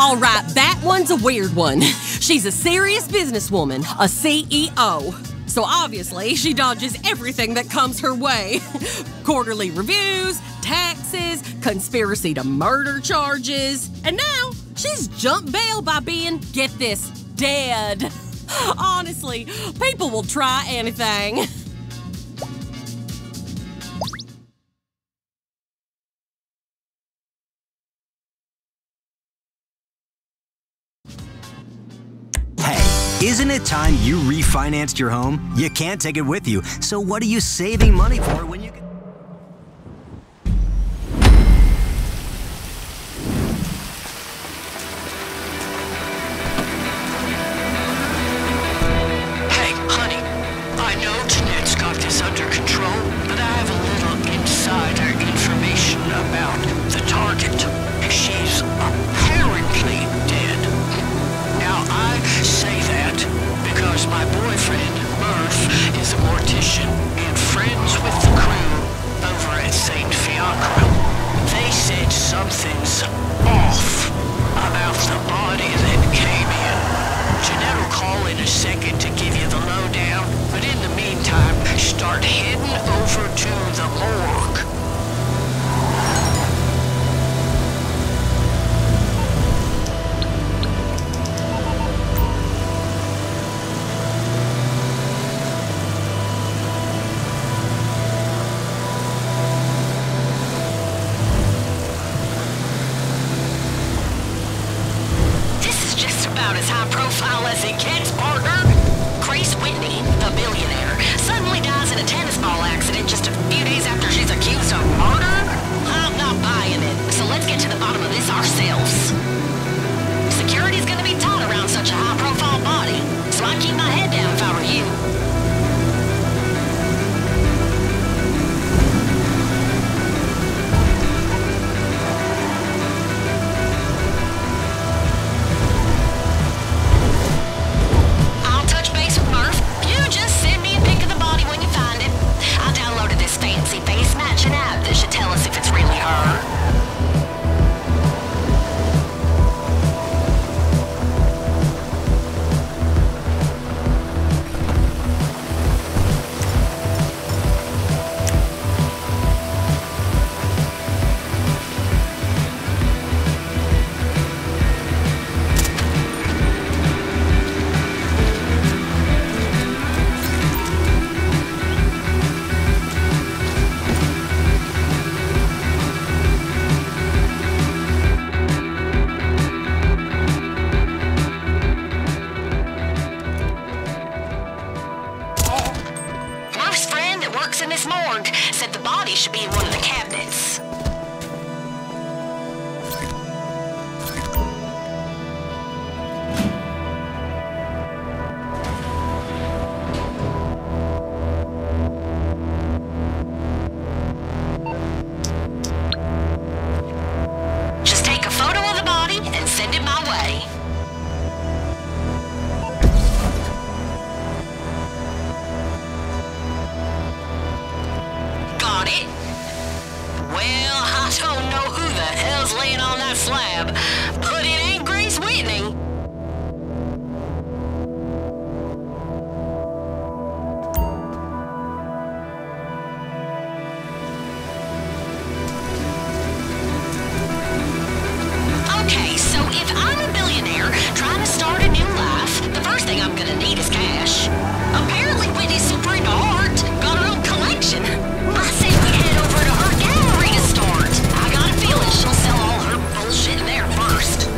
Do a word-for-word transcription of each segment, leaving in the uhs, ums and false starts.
All right, that one's a weird one. She's a serious businesswoman, a C E O. So obviously, she dodges everything that comes her way. Quarterly reviews, taxes, conspiracy to murder charges. And now, she's jumped bail by being, get this, dead. Honestly, people will try anything. Isn't it time you refinanced your home? You can't take it with you, so what are you saving money for when you can... Hey, honey, I know Jeanette's got this under control, but I have a little insider information about the target. She's apparently dead. Now, I say that because my boyfriend, Murph, is a mortician and friends with the crew over at Saint Fiacre. They said something's off about the body that came in. Jeanette will call in a second to give you the lowdown, but in the meantime, start heading over to the morgue. About as high profile as it gets, partner. Grace Whitney, the billionaire, suddenly dies in a tennis ball accident just a few days after she's accused of murder? I'm not buying it, so let's get to the bottom of this ourselves. Security's gonna be tight around such a high profile body, so I'd keep my head down if I were you. In this morgue, said the body should be in one of the cabinets. Just take a photo of the body and send it my way. It? Well, I don't know who the hell's laying on that slab, but it ain't Grace Whitney. Okay, so if I'm a billionaire trying to start a new life, the first thing I'm gonna need is cash. Apparently Whitney's super into art, got her own collection. I say we head over to her gallery to start. I got a feeling she'll sell all her bullshit in there first.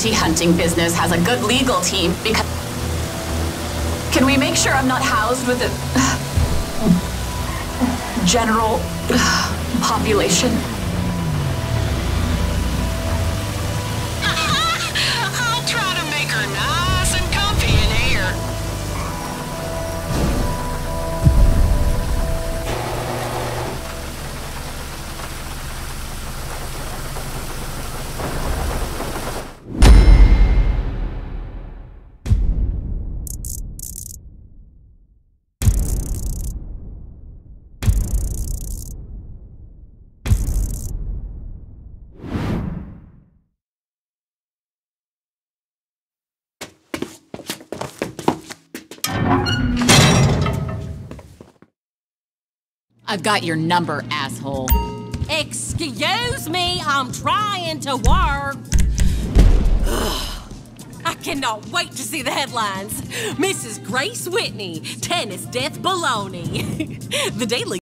bounty hunting business has a good legal team because... Can we make sure I'm not housed with the general population? I'll try to make her nice and comfy in here. I've got your number, asshole. Excuse me, I'm trying to work. I cannot wait to see the headlines. Missus Grace Whitney, tennis death baloney. The Daily